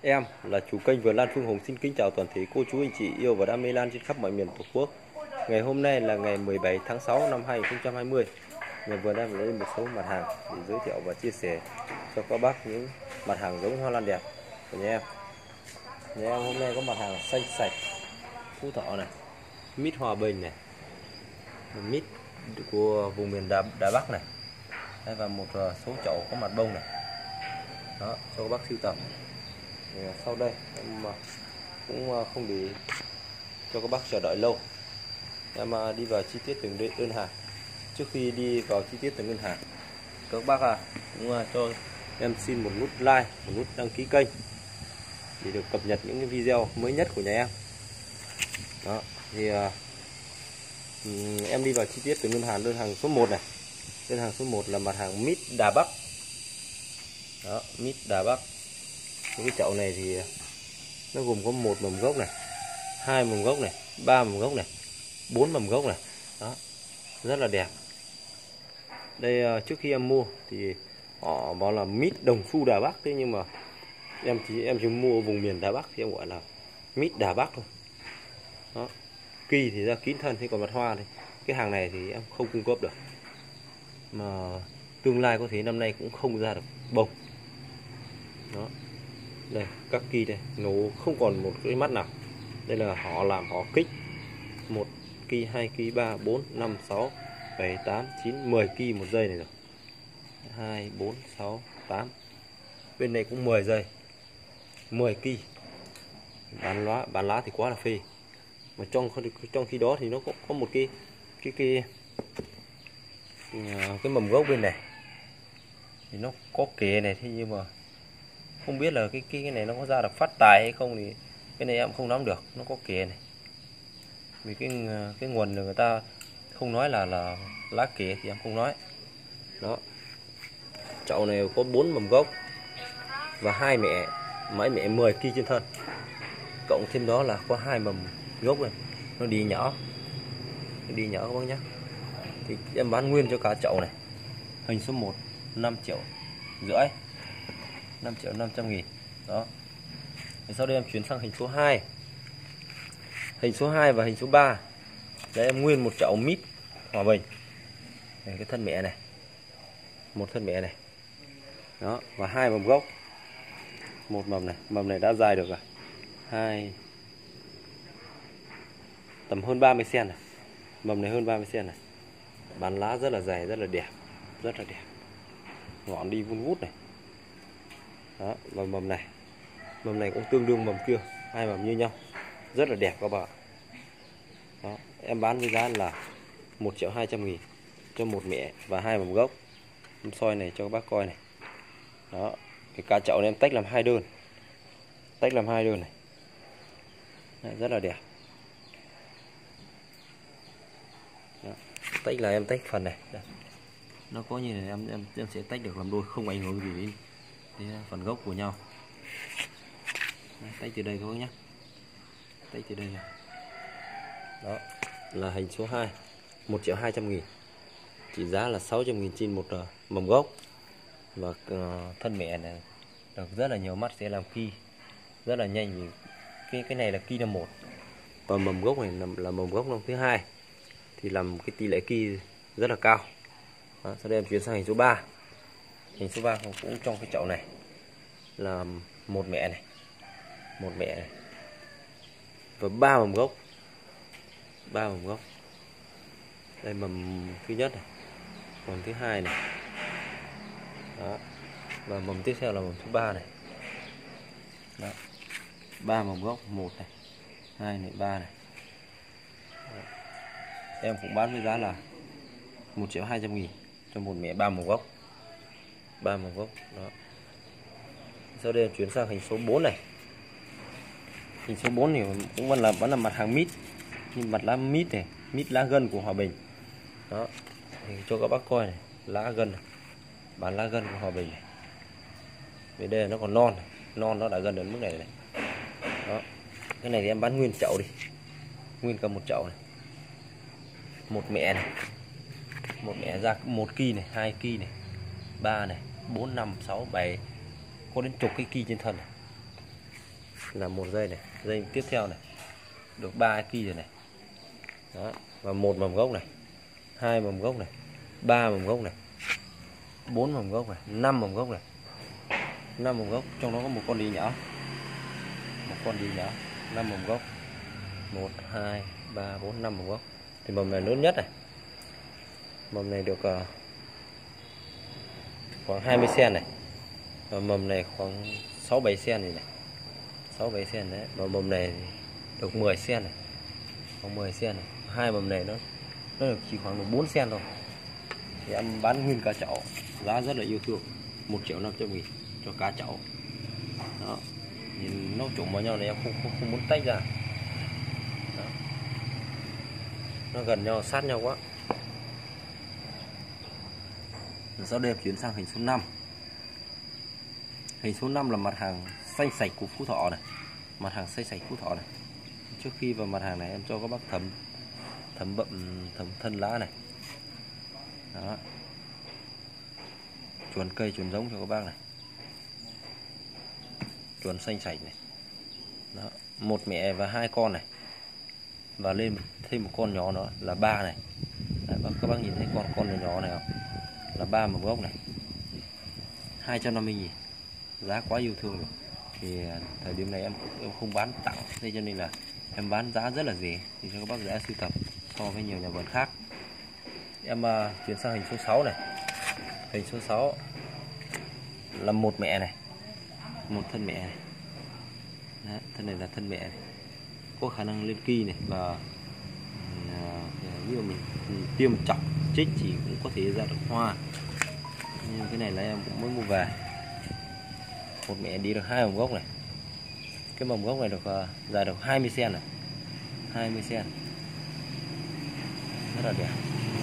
Em là chủ kênh Vườn Lan Phương Hùng xin kính chào toàn thể cô chú anh chị yêu và đam mê lan trên khắp mọi miền Tổ quốc. Ngày hôm nay là ngày 17 tháng 6 năm 2020. Nhà vườn đang lấy một số mặt hàng để giới thiệu và chia sẻ cho các bác những mặt hàng giống hoa lan đẹp của nhà em. Nhà em hôm nay có mặt hàng xanh sạch Phú Thọ này, mít Hòa Bình này, mít của vùng miền Đà Bắc này, và một số chậu có mặt bông này. Đó, cho các bác sưu tầm. Sau đây em cũng không để cho các bác chờ đợi lâu, em đi vào chi tiết từng đơn hàng. Trước khi đi vào chi tiết từng đơn hàng, các bác cũng cho em xin một nút like, một nút đăng ký kênh để được cập nhật những cái video mới nhất của nhà em. Đó thì em đi vào chi tiết từng đơn hàng. Đơn hàng số 1 này, đơn hàng số 1 là mặt hàng mít Đà Bắc. Đó, mít Đà Bắc. Cái chậu này thì nó gồm có 1 mầm gốc này, 2 mầm gốc này, 3 mầm gốc này, 4 mầm gốc này. Đó, rất là đẹp. Đây trước khi em mua thì họ bảo là mít đồng xu Đà Bắc, thế nhưng mà em chỉ mua vùng miền Đà Bắc thì em gọi là mít Đà Bắc thôi. Đó, kỳ thì ra kín thân, thế còn mặt hoa thì cái hàng này thì em không cung cấp được, mà tương lai có thể năm nay cũng không ra được bông. Đó, đây các kỳ đây nó không còn một cái mắt nào. Đây là họ làm họ kích 1 kỳ, 2 kỳ, 3, 4, 5, 6, 7, 8, 9, 10 kỳ một giây này rồi. 2, 4, 6, 8. Bên này cũng 10 giây, 10 kỳ. Bán lá thì quá là phê. Mà trong khi đó thì nó có một cái mầm gốc bên này thì nó có kệ này, thế nhưng mà không biết là cái này nó có ra được phát tài hay không thì cái này em không nắm được. Nó có kệ này, vì cái nguồn người ta không nói là lá kệ thì em không nói. Đó, chậu này có 4 mầm gốc và 2 mẹ, mấy mẹ 10 kỳ trên thân, cộng thêm đó là có 2 mầm gốc này, nó đi nhỏ các bác nhé. Thì em bán nguyên cho cả chậu này. Hình số 1 5,5 triệu, 5.500.000. Đó. Thì sau đây em chuyển sang hình số 2. Hình số 2 và hình số 3. Đấy, em nguyên một chậu mít Hòa Bình. Đây, cái thân mẹ này. Một thân mẹ này. Đó, và 2 mầm gốc. Một mầm này đã dài được rồi. 2 tầm hơn 30 cm này. Mầm này hơn 30 cm này. Bán lá rất là dày, rất là đẹp, rất là đẹp. Ngọn đi vun vút này. Đó, và mầm này cũng tương đương mầm kia, 2 mầm như nhau, rất là đẹp các bạn. Đó, em bán với giá là 1.200.000 cho một mẹ và 2 mầm gốc. Em soi này cho các bác coi này. Đó, cái cá chậu này em tách làm 2 đơn, này. Đấy, rất là đẹp. Đó, tách là em tách phần này. Đây, nó có như này, em sẽ tách được làm đôi, không ảnh hưởng gì đến phần gốc của nhau. Đấy, tách từ đây các bác nhé, tách từ đây này. Đó là hình số 2, 1.200.000, chỉ giá là 600.000 trên một mầm gốc. Và thân mẹ này được rất là nhiều mắt, sẽ làm ki rất là nhanh, vì cái này là ki năm 1 và mầm gốc này là mầm gốc năm thứ 2 thì làm cái tỷ lệ ki rất là cao. Đó, sau đây em chuyển sang hình số 3. Hình số 3 cũng trong cái chậu này là một mẹ này, và 3 mầm gốc. Đây mầm thứ nhất này, mầm thứ 2 này. Đó, và mầm tiếp theo là mầm thứ 3 này. Đó, 3 mầm gốc, 1 này, 2 này, 3 này. Đó, em cũng bán với giá là 1.200.000 cho một mẹ 3 mầm gốc. Đó. Sau đây em chuyển sang hình số 4 này. Hình số 4 thì cũng vẫn là mặt hàng mít, nhưng mặt lá mít này, mít lá gân của Hòa Bình. Đó, thì cho các bác coi này, lá gân này, bán lá gân của Hòa Bình này. Vì đây nó còn non nó đã gần đến mức này này. Đó, cái này thì em bán nguyên chậu đi, nguyên cả một chậu này. Một mẹ ra 1 kỳ này, 2 kỳ này, 3 này, 4, 5, 6, 7, có đến chục cái ki trên thân này. là một dây này, dây tiếp theo này được 3 ki rồi này. Đó, và một mầm gốc này, 2 mầm gốc này, 3 mầm gốc này, 4 mầm gốc này, 5 mầm gốc này, 5 mầm gốc, trong đó có một con đĩ nhỏ, một con đĩ nhỏ, 5 mầm gốc, 1 2 3 4 5 mầm gốc. Thì mầm này lớn nhất này, mầm này được khoảng 20 cm này, và mầm này khoảng 6-7 cm này, 6-7 cm đấy, và mầm này được 10 cm này, khoảng 10 cm này. Hai mầm này nó được chỉ khoảng được 4 cm thôi. Thì em bán nguyên cả chậu, giá rất là yêu thương, 1.500.000 cho cả chậu. Đó, nhìn nó trộn vào nhau này em không muốn tách ra. Đó, nó gần nhau, sát nhau quá. Rồi sau đây em chuyển sang hình số 5. Hình số 5 là mặt hàng xanh sạch của Phú Thọ này, mặt hàng xanh sạch Phú Thọ này. Trước khi vào mặt hàng này em cho các bác thấm thân lá này. Đó, chuồn cây chuồn giống cho các bác này, chuồn xanh sạch này. Đó, một mẹ và 2 con này, và lên thêm một con nhỏ nữa là 3 này. Đấy, các bác nhìn thấy con nhỏ này không, là 3 mầm gốc này, 250.000, giá quá yêu thương rồi. Thì thời điểm này em không bán tặng, thế cho nên là em bán giá rất là rẻ thì cho các bác dễ sưu tập so với nhiều nhà vườn khác. Em chuyển sang hình số 6 này. Hình số 6 là một mẹ này, một thân mẹ này. Đấy, thân này là thân mẹ này, có khả năng lên ki này, và như mình tiêm chọc trích thì cũng có thể ra được hoa. Nhưng cái này là em cũng mới mua về. Một mẹ đi được 2 mầm gốc này, cái mầm gốc này được dài được 20 cm này, 20 cm, rất là đẹp.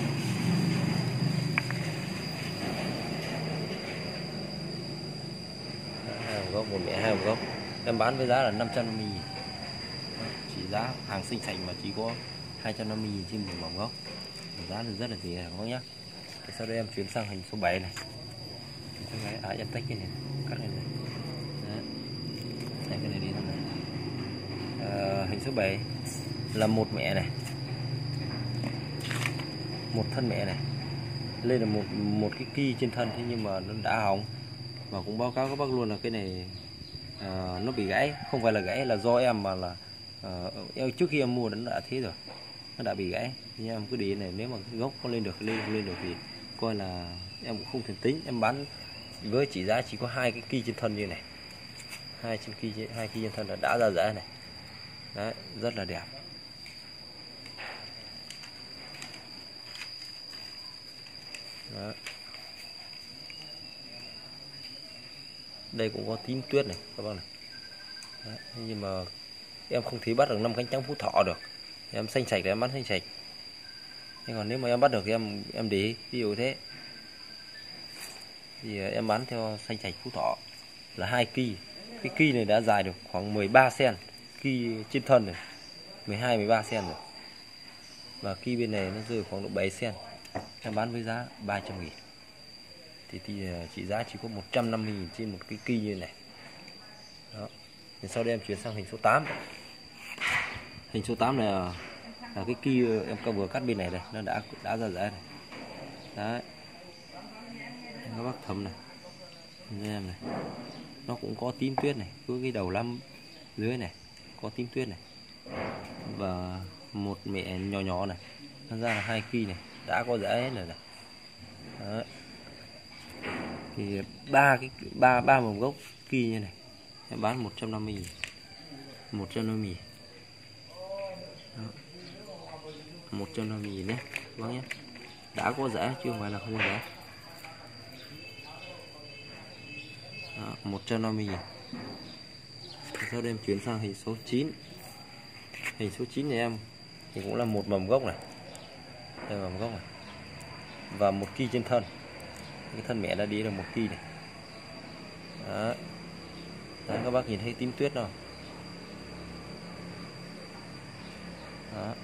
Hai mầm gốc, một mẹ 2 mầm gốc, em bán với giá là 550.000. Chỉ giá hàng sinh sạch mà chỉ có 250.000 trên một mầm gốc, giá là rất là rẻ các bác nhé. Sau đây em chuyển sang hình số 7 này. Em tách cái này, cắt cái này. Đấy, cái này đi này. Hình số 7 là một mẹ này, một thân mẹ này, lên là một cái ki trên thân, thế nhưng mà nó đã hỏng. Và cũng báo cáo các bác luôn là cái này nó bị gãy, không phải là gãy là do em, mà là trước khi em mua nó đã thế rồi, nó đã bị gãy. Nhưng em cứ để này, nếu mà cái gốc có lên được, lên được thì coi là em cũng không thể tính. Em bán với chỉ giá chỉ có 2 cái ki trên thân như này, 2 ki trên thân là đã ra giá này. Đấy, rất là đẹp. Đó. Đây cũng có tím tuyết này các bác này. Đấy, nhưng mà em không thể bắt được 5 cánh trắng Phú Thọ được, em xanh sạch thì em bán xanh sạch. Nhưng còn nếu mà em bắt được thì em để ví dụ thế thì em bán theo xanh sạch Phú Thọ là 2 ki. Cái ki này đã dài được khoảng 13 cm, ki trên thân này 12-13 cm rồi, và ki bên này nó rơi khoảng độ 7 cm. Em bán với giá 300.000. Thì trị giá chỉ có 150.000 trên một cái ki như này. Đó. Thì sau đây em chuyển sang hình số 8. Hình số 8 này là cái ki em vừa cắt bên này đây, nó đã ra rễ này. Đấy, các bác thấm này, nhìn em này, nó cũng có tím tuyết này, cứ cái đầu lăm dưới này có tím tuyết này, và một mẹ nhỏ nhỏ này, nó ra là 2 ki này, đã có rễ hết rồi này. Đấy. Thì ba mầm gốc ki như này em bán 150.000, 150.000, 150.000 nhé, bác nhé. Đã có rễ chứ không phải là không có rễ. 150.000. Sau đây em chuyển sang hình số 9. Hình số 9 này em thì cũng là một mầm gốc này, đây mầm gốc này, và 1 ki trên thân. Cái thân mẹ đã đi được 1 ki này. Đó. Đấy, các bác nhìn thấy tím tuyết không? Đó.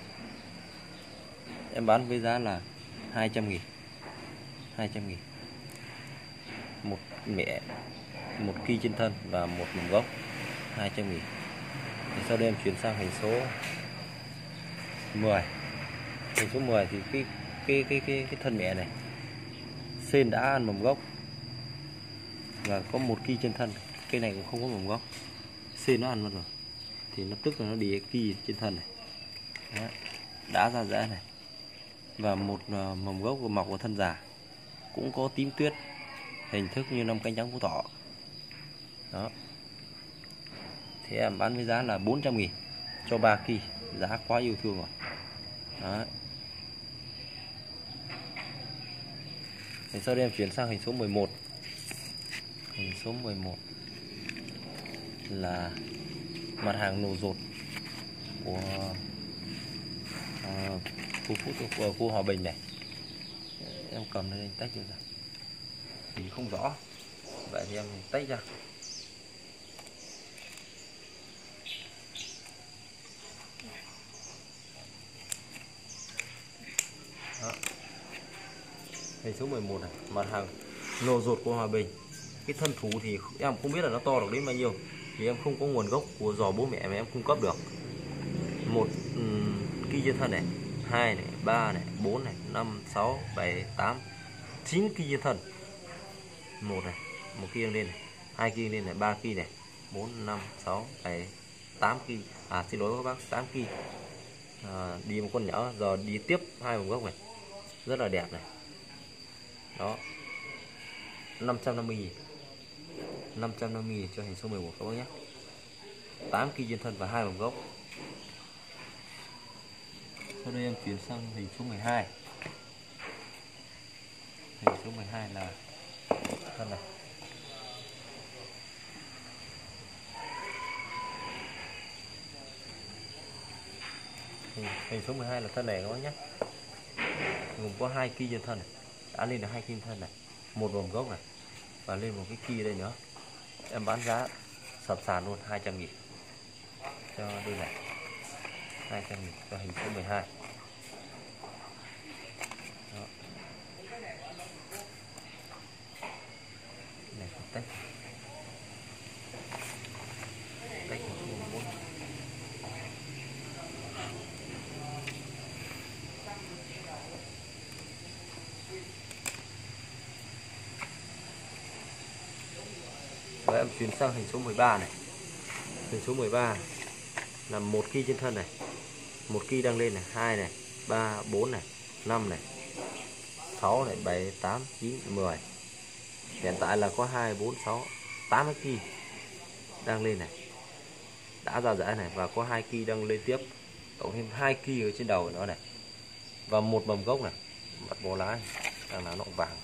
Em bán với giá là 200.000, 200.000. Một mẹ, 1 ki trên thân và một mầm gốc. 200.000. Thì sau đây em chuyển sang hình số 10. Hình số 10 thì cái thân mẹ này sen đã ăn mầm gốc và có một ki trên thân. Cây này cũng không có mầm gốc, sen nó ăn mất rồi thì lập tức là nó đi ki trên thân này. Đó, đã ra rễ này và một mầm gốc mọc vào thân già, cũng có tím tuyết, hình thức như 5 cánh trắng Phú Thọ. Đó, thế em bán với giá là 400.000 cho 3 ki, giá quá yêu thương rồi. Đó. Thì sau đây em chuyển sang hình số 11. Hình số 11 là mặt hàng nổ rột của khu Hòa Bình này. Em cầm lên tách ra thì không rõ, vậy thì em tách ra. Đó. Hình số 11 này, mặt hàng nổ rột của Hòa Bình. Cái thân thú thì em không biết là nó to được đến bao nhiêu, thì em không có nguồn gốc của giò bố mẹ mà em cung cấp được. Một ki trên thân này, 2 này, 3 này, 4 này, 5, 6, 7, 8, 9 ki trên thân. Một này, một ki lên này, 2 ki lên này, 3 ki này, 4, 5, 6, 7, 8 ki. Xin lỗi các bác, 8 ki. Đi một con nhỏ, giờ đi tiếp 2 mầm gốc này. Rất là đẹp này. Đó. 550.000. 550.000 cho hình số 11 các bác nhé. 8 ki trên thân và 2 mầm gốc. Sau đây em chuyển sang hình số 12. Hình số 12 là thân này. Hình số 12 là thân này các bác nhé. Gồm có 2 ki trên thân này. Đã lên là 2 ki trên thân này, một mầm gốc này và lên một cái ki đây nữa. Em bán giá sập sàn luôn, 200.000 cho đôi này. 200.000 cho hình số 12. Đó. Này tách. Tách 144. Và em chuyển sang hình số 13 này. Hình số 13 là 1 ki trên thân này, 1 ki đang lên này, 2 này, 3, 4 này, 5 này, 6 này, 7, 8, 9, 10. Hiện tại là có 2, 4, 6, 8 ki đang lên này, đã ra rễ này, và có 2 ki đang lên tiếp, cộng thêm 2 ki ở trên đầu nữa này, và một mầm gốc này, mặt bó lá đang là nọng vàng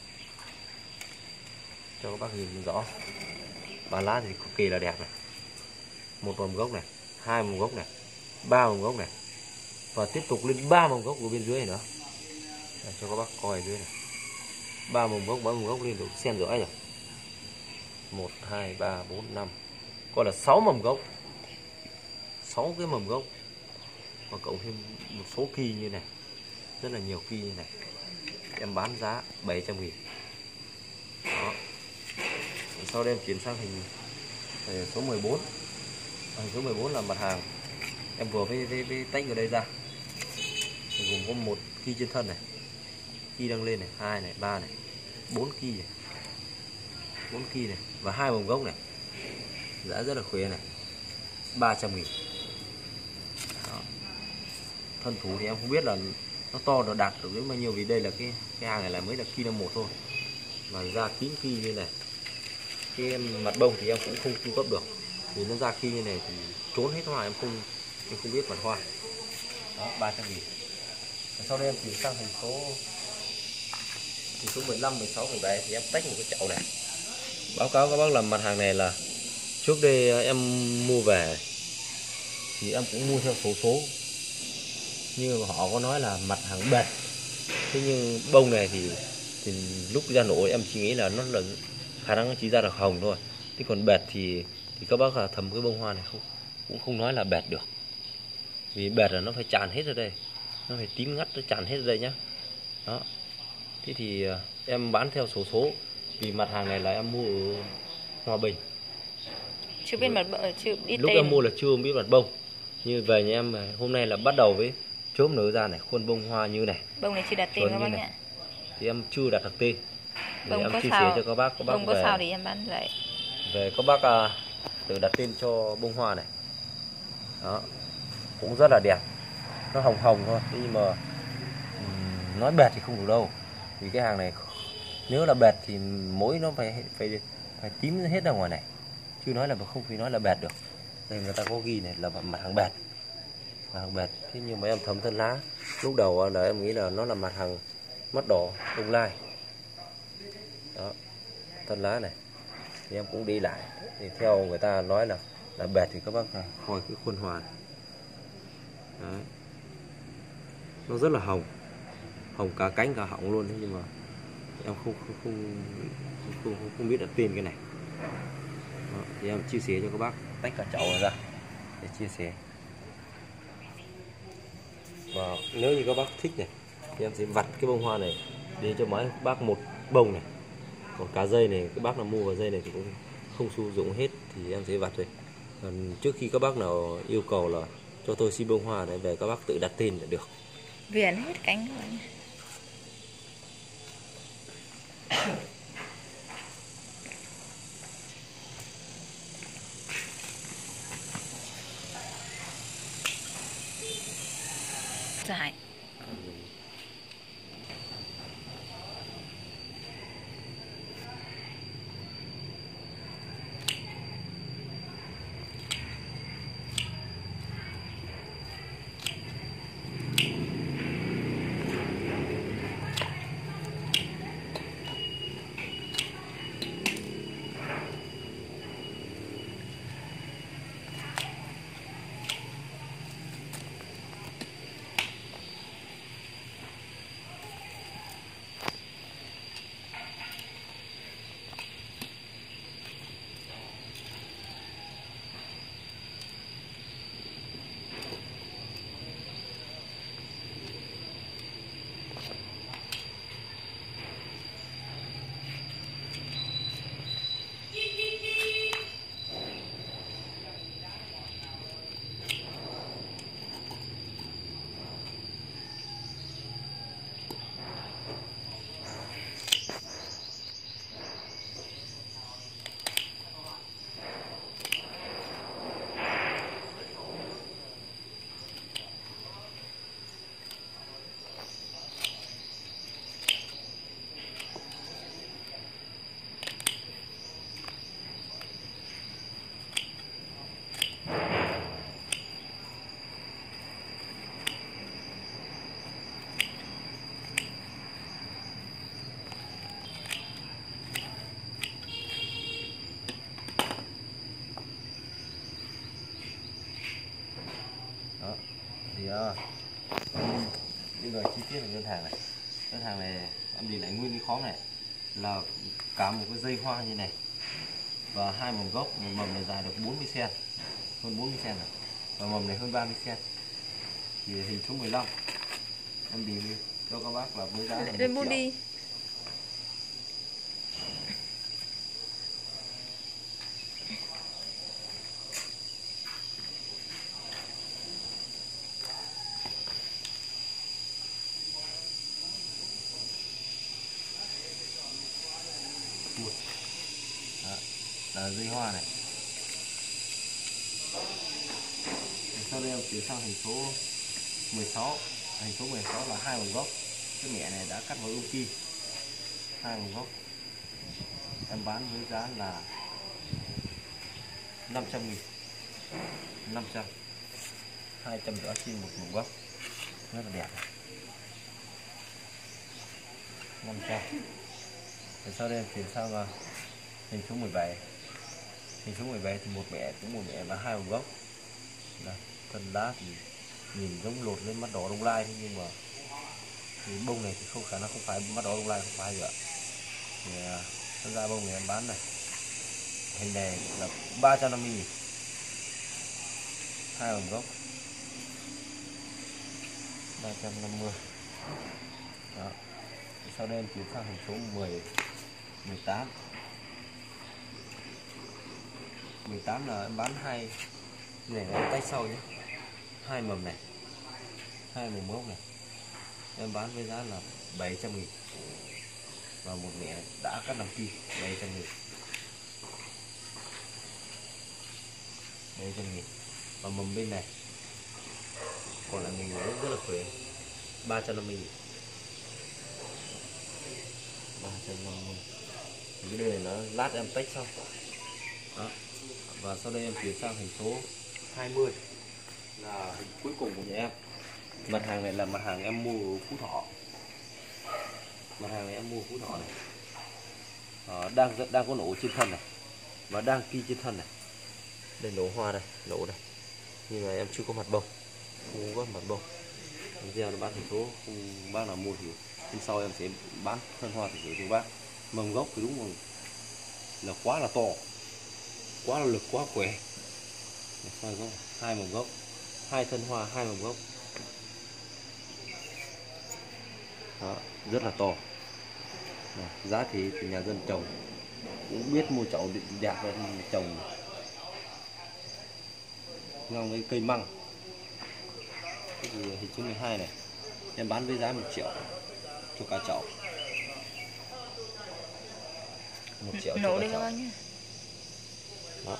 cho các bác nhìn rõ. Và lá thì cực kỳ là đẹp này. Một mầm gốc này, 2 mầm gốc này, 3 mầm gốc này, và tiếp tục lên 3 mầm gốc ở bên dưới này nữa. Đây, cho các bác coi ở dưới này, 3 mầm gốc lên được xem rõ rồi. 1, 2, 3, 4, 5, gọi là 6 mầm gốc, 6 cái mầm gốc, và cộng thêm một số ki như này, rất là nhiều ki như này. Em bán giá 700.000. Đó. Sau đây em chuyển sang hình số 14. Hình số 14 là mặt hàng em vừa với tách ở đây ra, gồm có 1 ki trên thân này, ki đang lên này, 2 này, 3 này, 4 ki này, 4 ki này, và 2 mầm gốc này. Giá rất là khỏe này, 300.000. Thân thủ thì em không biết là nó to nó đạt được đến bao nhiêu, vì đây là cái hàng này là mới là ki 1 thôi, mà ra 9 ki như này. Cái mặt bông thì em cũng không cung cấp được, vì nó ra ki như này thì trốn hết hoa, em không biết mặt hoa. Đó, 300.000. Sau đây em chuyển sang hình số 15, 16, 17 thì em tách một cái chậu này. Báo cáo các bác là mặt hàng này là trước đây em mua về thì em cũng mua theo số, như họ có nói là mặt hàng bệt. Thế nhưng bông này thì lúc ra nổ em chỉ nghĩ là nó là khả năng nó chỉ ra được hồng thôi. Thế còn bệt thì các bác là thầm cái bông hoa này cũng không nói là bệt được, vì bệt là nó phải tràn hết ra đây, nó phải tím ngắt, nó tràn hết ra đây nhá. Đó. Thế thì em bán theo số, vì mặt hàng này là em mua ở Hòa Bình, chưa biết mặt bông, chưa biết lúc tên. em mua là chưa biết mặt bông. Như về nhà em hôm nay là bắt đầu với chốm nở ra này, khuôn bông hoa như này. Bông này chưa đặt tên các bác nhé. Thì em chưa đặt được tên. Để Bông em có chia sao, sẻ cho các bác bông có về, sao thì em bán lại. về các bác tự đặt tên cho bông hoa này. Đó, cũng rất là đẹp. Nó hồng hồng thôi, nhưng mà nói bệt thì không đủ đâu. Vì cái hàng này nếu là bệt thì mỗi nó phải tím hết ra ngoài này. Chứ nói là không phải nói là bệt được. Đây người ta có ghi này là mặt hàng bệt. Mặt hàng bệt. Thế nhưng mà em thấm thân lá, lúc đầu là em nghĩ là nó là mặt hàng mắt đỏ đông lai. Đó, thân lá này thì em cũng đi lại, thì theo người ta nói là bệt thì các bác coi cái khuôn hoa này. Đấy. Nó rất là hồng, hồng cả cánh cả họng luôn. Thế nhưng mà em không biết đặt tên cái này. Đó, thì em chia sẻ cho các bác, tách cả chậu ra để chia sẻ. Và nếu như các bác thích này thì em sẽ vặt cái bông hoa này để cho mỗi bác một bông này. Còn cả dây này các bác nào mua vào dây này thì cũng không sử dụng hết thì em sẽ vặt rồi. Còn trước khi các bác nào yêu cầu là cho tôi xin bông hoa để về các bác tự đặt tên là được. Viền hết cánh các bạn nhé. Dài. Đó, thì bây giờ chi tiết về đơn hàng này. Đơn hàng này em đi lại nguyên cái khóm này là cả một cái dây hoa như này và hai mầm gốc. Một mầm này dài được 40 cm, hơn 40 cm rồi, và mầm này hơn 30 cm. Thì hình số 15 em đi cho các bác là với giá là 1 triệu. Đi. Đó, là dây hoa này. Thì sau đây em chuyển sang hình số 16. Hình số 16 là hai mầm gốc. Cái mẹ này đã cắt vào ưu kim, hai mầm gốc em bán với giá là 500.000, 500, 250 xin một mầm gốc rất là đẹp, 500. Rồi sau đây em chuyển sang hình số 17. Hình số 17 thì một mẹ và hai mầm gốc. Đây, thân lá thì nhìn giống lột lên mắt đỏ đông lai, thế nhưng mà thì bông này thì không khả năng không phải mắt đỏ đông lai, không phải nữa. Thì thân ra bông này em bán này, hình này là 350.000, hai mầm gốc 350. Đó. Sau đây em chuyển sang hình số 18. 18 là em bán hai này là tay sau nhé, hai mầm này, hai mầm gốc này em bán với giá là 700.000 và một mẹ đã cắt làm kim 700.000, 700.000. Và mầm bên này còn lại mình rất là khỏe, 350.000, 350. Cái đây nó lát em tách xong đó. Và sau đây em chuyển sang thành số 20 là hình cuối cùng của nhà em. Mặt hàng này là mặt hàng em mua ở Phú Thọ, mặt hàng này em mua ở Phú Thọ này. Đang có nổ trên thân này và đang ki trên thân này. Đây nổ hoa đây, nổ đây, nhưng mà em chưa có mặt bông, không có mặt bông. Video nó bán thành số, không bác nào mua thì hôm sau em sẽ bán thân hoa thì cho bác. Mầm gốc thì đúng là quá là to, quá là lực, quá khỏe. Hai mầm gốc, hai thân hoa, hai mầm gốc. Đó, rất là to. Giá thì nhà dân trồng cũng biết mua chậu đẹp và trồng ngang với cây măng. Cái gì hình số 12 này em bán với giá 1 triệu cho cả chậu, 1 triệu cho cả chậu. Đó.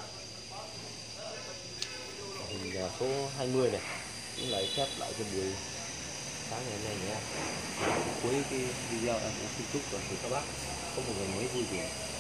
Hình số 20 này cũng lại khép lại cho buổi sáng ngày hôm nay nhé. Cuối cái video em cũng xin chúc và các bác có một ngày mới vui vẻ.